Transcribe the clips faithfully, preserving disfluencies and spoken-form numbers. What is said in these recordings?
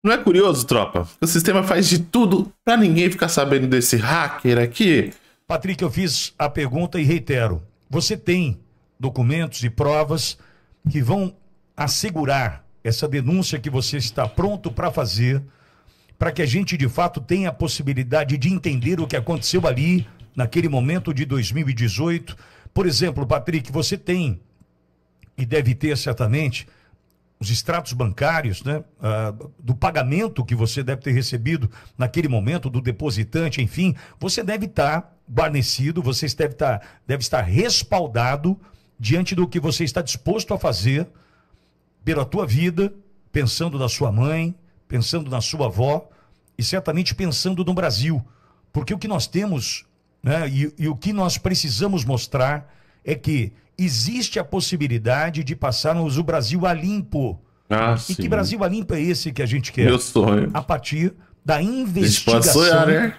Não é curioso, tropa? O sistema faz de tudo pra ninguém ficar sabendo desse hacker aqui. Patrick, eu fiz a pergunta e reitero. Você tem documentos e provas que vão assegurar essa denúncia que você está pronto para fazer, para que a gente, de fato, tenha a possibilidade de entender o que aconteceu ali, naquele momento de dois mil e dezoito. Por exemplo, Patrick, você tem, e deve ter certamente, os extratos bancários, né, uh, do pagamento que você deve ter recebido naquele momento, do depositante, enfim, você deve estar guarnecido, você deve estar, deve estar respaldado diante do que você está disposto a fazer pela tua vida, pensando na sua mãe, pensando na sua avó e certamente pensando no Brasil. Porque o que nós temos, né, e, e o que nós precisamos mostrar é que existe a possibilidade de passarmos o Brasil a limpo. Ah, e sim. que Brasil a limpo é esse que a gente quer? Meu sonho. A partir da A gente investigação, pode sonhar, né?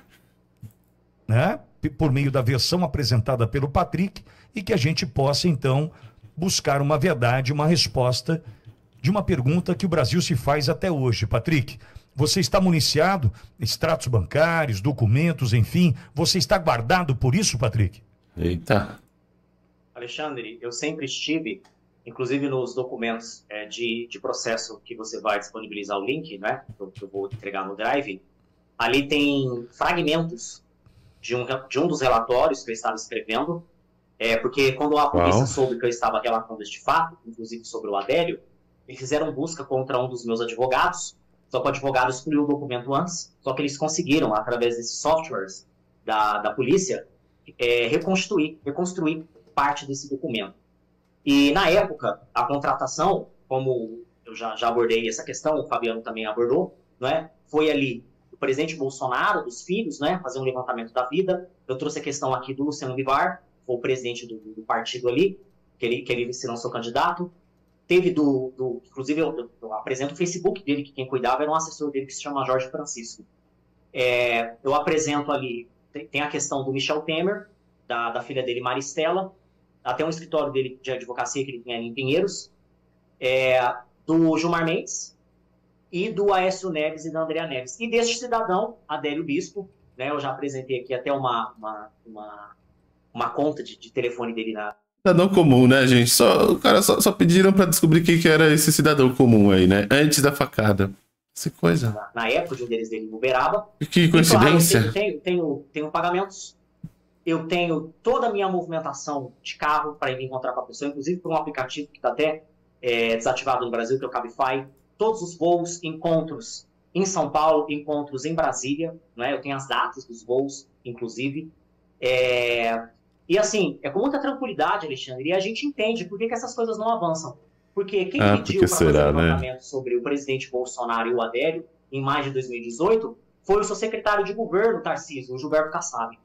né, por meio da versão apresentada pelo Patrick, e que a gente possa, então, buscar uma verdade, uma resposta de uma pergunta que o Brasil se faz até hoje. Patrick, você está municiado, extratos bancários, documentos, enfim, você está guardado por isso, Patrick? Eita. Alexandre, eu sempre estive, inclusive nos documentos é, de, de processo que você vai disponibilizar o link, né, que eu vou entregar no Drive, ali tem fragmentos de um, de um dos relatórios que eu estava escrevendo, é, porque quando a polícia Uau. soube que eu estava relatando este fato, inclusive sobre o Adélio, eles fizeram busca contra um dos meus advogados, só que o advogado excluiu o documento antes, só que eles conseguiram, através desses softwares da, da polícia, é, reconstruir, reconstruir parte desse documento. E, na época, a contratação, como eu já, já abordei essa questão, o Fabiano também abordou, né, foi ali o presidente Bolsonaro, dos filhos, né, fazer um levantamento da vida. Eu trouxe a questão aqui do Luciano Bivar, foi o presidente do, do partido ali, que ele, que ele se lançou candidato. Teve do, do inclusive eu, eu apresento o Facebook dele, que quem cuidava era um assessor dele que se chama Jorge Francisco. É, eu apresento ali, tem, tem a questão do Michel Temer, da, da filha dele Maristela, até um escritório dele de advocacia que ele tem ali em Pinheiros, é, do Gilmar Mendes e do Aécio Neves e da Andrea Neves. E deste cidadão, Adélio Bispo, né, eu já apresentei aqui até uma, uma, uma, uma conta de, de telefone dele na... Cidadão comum, né, gente? Só, o cara só, só pediram pra descobrir quem que era esse cidadão comum aí, né? Antes da facada. Que coisa. Na, na época, de um deles dele em Uberaba. Que coincidência. E, claro, eu tenho, tenho, tenho, tenho pagamentos. Eu tenho toda a minha movimentação de carro para ir encontrar com a pessoa, inclusive por um aplicativo que está até é, desativado no Brasil, que é o Cabify. Todos os voos, encontros em São Paulo, encontros em Brasília, né? Eu tenho as datas dos voos, inclusive. É... E assim, é com muita tranquilidade, Alexandre, e a gente entende por que, que essas coisas não avançam. Porque quem Ah, pediu porque para fazer será, um né? levantamento sobre o presidente Bolsonaro e o Adélio, em maio de dois mil e dezoito, foi o seu secretário de governo, Tarcísio, o Gilberto Kassab,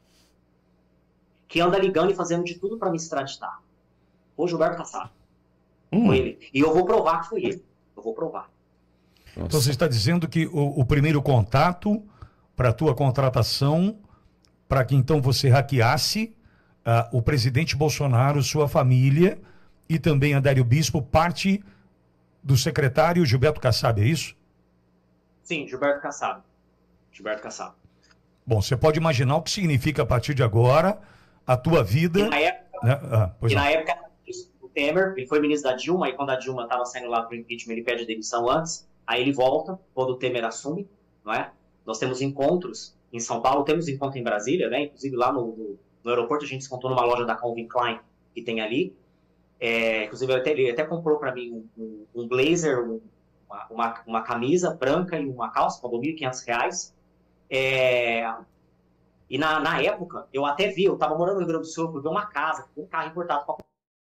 que anda ligando e fazendo de tudo para me extraditar. Foi o Gilberto Kassab. Hum. Foi ele. E eu vou provar que foi ele. Eu vou provar. Então você está dizendo que o, o primeiro contato para a tua contratação, para que então você hackeasse uh, o presidente Bolsonaro, sua família e também Adélio Bispo, parte do secretário Gilberto Kassab, é isso? Sim, Gilberto Kassab. Gilberto Kassab. Bom, você pode imaginar o que significa a partir de agora a tua vida... E na época, né? ah, pois e não. na época o Temer, ele foi ministro da Dilma, e quando a Dilma estava saindo lá para o impeachment, ele pede demissão antes, aí ele volta, quando o Temer assume, não é? Nós temos encontros em São Paulo, temos encontro em Brasília, né? Inclusive lá no, no, no aeroporto a gente se encontrou numa loja da Calvin Klein que tem ali. É, inclusive até, ele até comprou para mim um, um, um blazer, um, uma, uma, uma camisa branca e uma calça, pagou mil e quinhentos reais. É, e na, na época, eu até vi, eu estava morando no Rio Grande do Sul, eu fui ver uma casa, um carro importado para...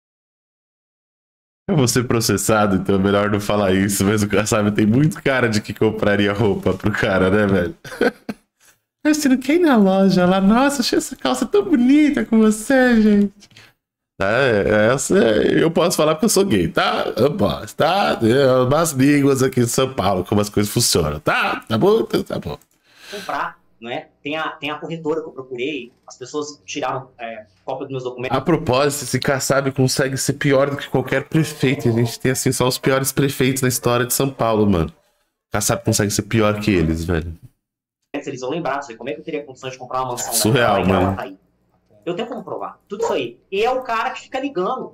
Eu vou ser processado, então é melhor não falar isso, mas o Kassab tem muito cara de que compraria roupa pro cara, né, velho? Mas você não quer ir na loja lá? Nossa, achei essa calça tão bonita com você, gente. É, essa eu posso falar porque eu sou gay, tá? Eu posso, tá? Eu, umas línguas aqui em São Paulo, como as coisas funcionam, tá? Tá bom? Tá bom. Comprar, né? Tem a, tem a corretora que eu procurei, as pessoas tiraram é, cópia dos meus documentos. A propósito, esse Kassab consegue ser pior do que qualquer prefeito. A gente tem, assim, só os piores prefeitos na história de São Paulo, mano. Kassab consegue ser pior que eles, velho. Eles vão lembrar disso aí. Como é que eu teria condições de comprar uma mansão? Surreal, mano. Tá aí. Eu tenho como provar. Tudo isso aí. E é o cara que fica ligando,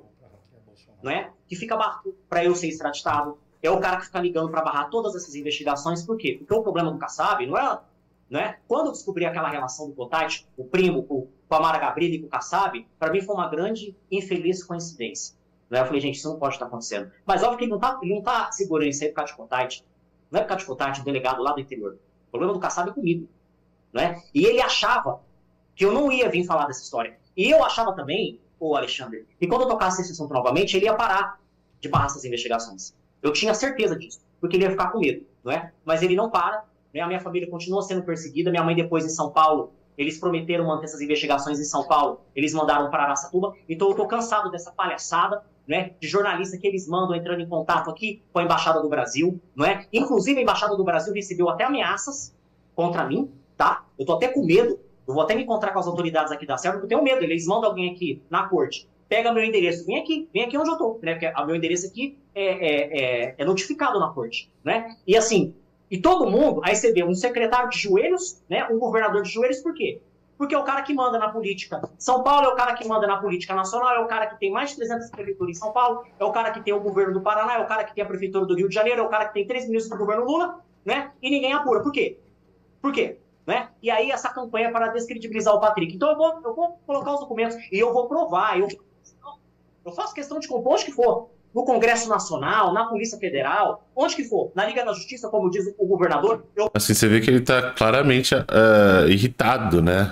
né? Que fica para eu ser extraditado. É o cara que fica ligando para barrar todas essas investigações. Por quê? Porque o problema do Kassab não é, não é... Quando eu descobri aquela relação do Kotite, o primo, com a Mara Gabrilli e com o Kassab, para mim foi uma grande infeliz coincidência. Né? Eu falei, gente, isso não pode estar acontecendo. Mas óbvio que ele não tá, ele não tá segurando isso aí por causa de Kotite. Não é por causa de Kotite, um delegado lá do interior. O problema do Kassab é comigo. Né? E ele achava que eu não ia vir falar dessa história. E eu achava também, ô Alexandre, que quando eu tocasse esse assunto novamente, ele ia parar de barrar essas investigações. Eu tinha certeza disso, porque ele ia ficar com medo, não é? Mas ele não para, né? A minha família continua sendo perseguida, minha mãe depois em São Paulo, eles prometeram manter essas investigações em São Paulo, eles mandaram para Araçatuba, então eu tô cansado dessa palhaçada, né, de jornalista que eles mandam entrando em contato aqui com a Embaixada do Brasil, não é? Inclusive a Embaixada do Brasil recebeu até ameaças contra mim, tá? Eu tô até com medo. Eu vou até me encontrar com as autoridades aqui da Sérvia, porque eu tenho medo. Eles mandam alguém aqui na corte, pega meu endereço, vem aqui, vem aqui onde eu tô, né? Porque o meu endereço aqui é, é, é, é notificado na corte, né? E assim, e todo mundo, aí você vê um secretário de joelhos, né? Um governador de joelhos, por quê? Porque é o cara que manda na política. São Paulo é o cara que manda na política nacional, é o cara que tem mais de trezentas prefeituras em São Paulo, é o cara que tem o governo do Paraná, é o cara que tem a prefeitura do Rio de Janeiro, é o cara que tem três ministros do governo Lula, né? E ninguém apura. Por quê? Por quê? Né? E aí essa campanha para descredibilizar o Patrick. Então eu vou, eu vou colocar os documentos e eu vou provar. Eu, eu faço questão de compor onde que for. No Congresso Nacional, na Polícia Federal, onde que for. Na Liga da Justiça, como diz o governador. Eu... Assim, você vê que ele tá claramente uh, irritado, né?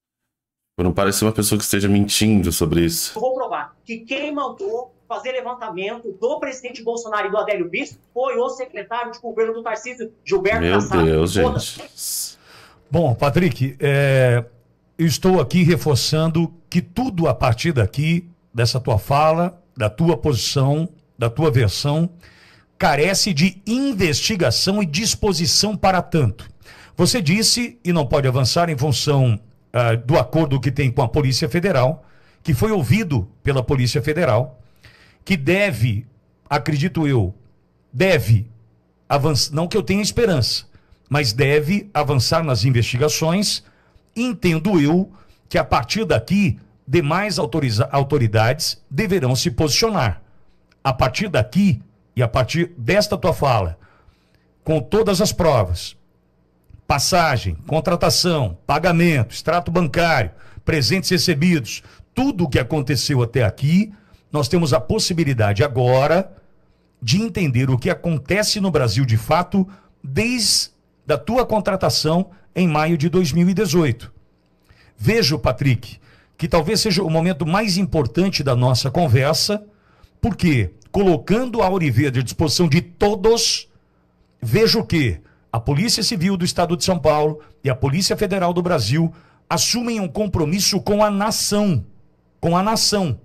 Não parece uma pessoa que esteja mentindo sobre isso. Eu vou provar que quem mandou fazer levantamento do presidente Bolsonaro e do Adélio Bispo foi o secretário de governo do Tarcísio, Gilberto Meu Kassab. Deus, gente. Bom, Patrick, é, eu estou aqui reforçando que tudo a partir daqui, dessa tua fala, da tua posição, da tua versão, carece de investigação e disposição para tanto. Você disse, e não pode avançar em função uh, do acordo que tem com a Polícia Federal, que foi ouvido pela Polícia Federal, que deve, acredito eu, deve avançar, não que eu tenha esperança, mas deve avançar nas investigações. Entendo eu que a partir daqui, demais autoridades deverão se posicionar. A partir daqui, e a partir desta tua fala, com todas as provas, passagem, contratação, pagamento, extrato bancário, presentes recebidos, tudo o que aconteceu até aqui, nós temos a possibilidade agora de entender o que acontece no Brasil de fato desde da tua contratação em maio de dois mil e dezoito. Vejo, Patrick, que talvez seja o momento mais importante da nossa conversa, porque, colocando a Auriverde à disposição de todos, vejo que a Polícia Civil do Estado de São Paulo e a Polícia Federal do Brasil assumem um compromisso com a nação, com a nação,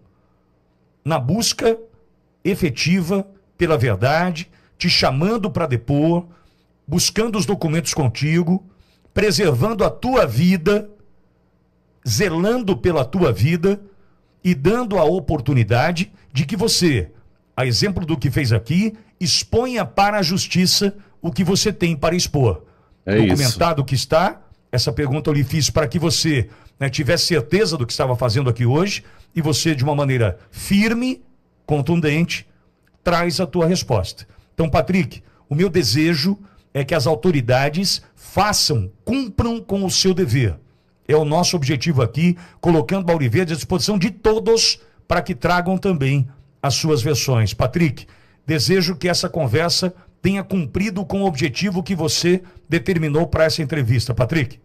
na busca efetiva pela verdade, te chamando para depor, buscando os documentos contigo, preservando a tua vida, zelando pela tua vida e dando a oportunidade de que você, a exemplo do que fez aqui, exponha para a justiça o que você tem para expor. É Documentado isso. que está, essa pergunta eu lhe fiz para que você, né, tivesse certeza do que estava fazendo aqui hoje e você, de uma maneira firme, contundente, traz a tua resposta. Então, Patrick, o meu desejo é que as autoridades façam, cumpram com o seu dever. É o nosso objetivo aqui, colocando a Auriverde à disposição de todos para que tragam também as suas versões. Patrick, desejo que essa conversa tenha cumprido com o objetivo que você determinou para essa entrevista. Patrick.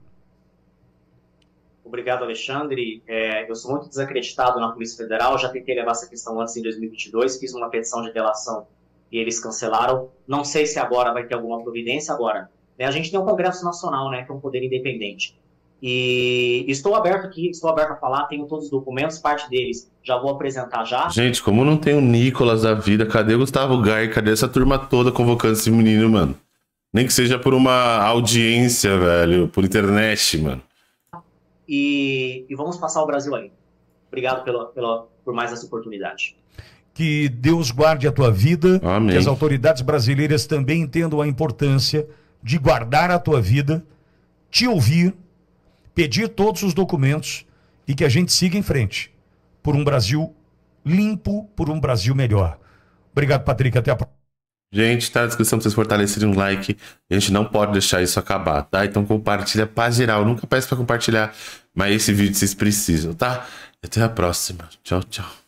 Obrigado, Alexandre. É, eu sou muito desacreditado na Polícia Federal, já tentei levar essa questão antes em dois mil e vinte e dois, fiz uma petição de delação e eles cancelaram. Não sei se agora vai ter alguma providência agora. Né, a gente tem um Congresso Nacional, né, que é um poder independente. E estou aberto aqui, estou aberto a falar, tenho todos os documentos, parte deles já vou apresentar já. Gente, como não tem o Nicolas da vida, cadê o Gustavo Gai? Cadê essa turma toda convocando esse menino, mano? Nem que seja por uma audiência, velho, por internet, mano. E, e vamos passar o Brasil aí. Obrigado pela, pela, por mais essa oportunidade. Que Deus guarde a tua vida. Amém. Que as autoridades brasileiras também entendam a importância de guardar a tua vida, te ouvir, pedir todos os documentos e que a gente siga em frente por um Brasil limpo, por um Brasil melhor. Obrigado, Patrick. Até a próxima. Gente, tá na descrição pra vocês fortalecerem um like. A gente não pode deixar isso acabar, tá? Então compartilha pra geral. Eu nunca peço pra compartilhar, mas esse vídeo vocês precisam, tá? Até a próxima. Tchau, tchau.